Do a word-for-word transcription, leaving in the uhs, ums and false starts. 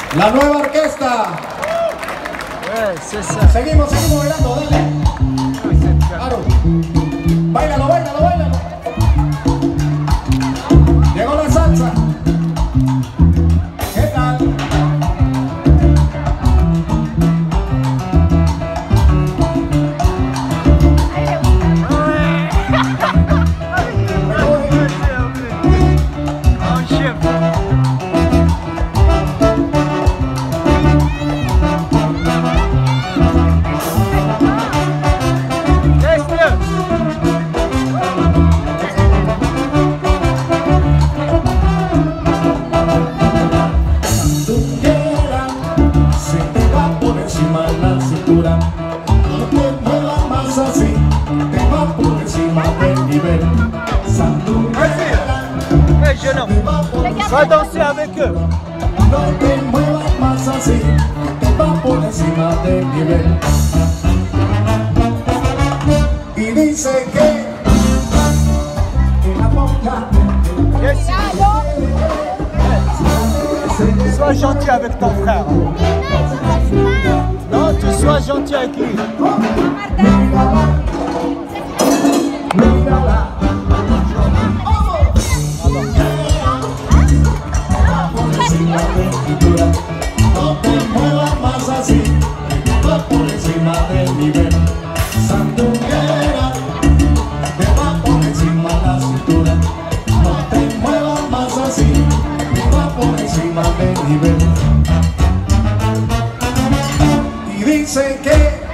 La nueva orquesta. Ouais, c'est ça. Seguimos, seguimos bailando, dale. Claro. Báilalo, báilalo, báilalo. Llegó la salsa. ¿Qué tal? No te muevas más así, te va por encima del nivel. Hey jeune homme, va danser avec eux. No te muevas más así, te va por encima del nivel. Y dice que en la boca. Sois gentil avec ton frère. Non, tu sois gentil avec lui. No te muevas más así, va por encima del nivel. Sandunguera, te va por encima la cintura. No te muevas más así, va por encima del nivel. Y dice que